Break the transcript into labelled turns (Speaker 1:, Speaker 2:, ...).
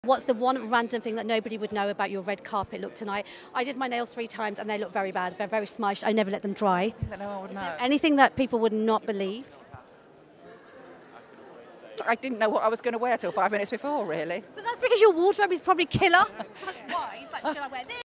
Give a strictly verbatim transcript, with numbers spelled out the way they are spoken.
Speaker 1: What's the one random thing that nobody would know about your red carpet look tonight? I did my nails three times and they look very bad. They're very smudged. I never let them dry.
Speaker 2: No one would know.
Speaker 1: Anything that people would not believe?
Speaker 2: I didn't know what I was going to wear till five minutes before, really.
Speaker 1: But that's because your wardrobe is probably killer. That's why. It's like, should I wear this?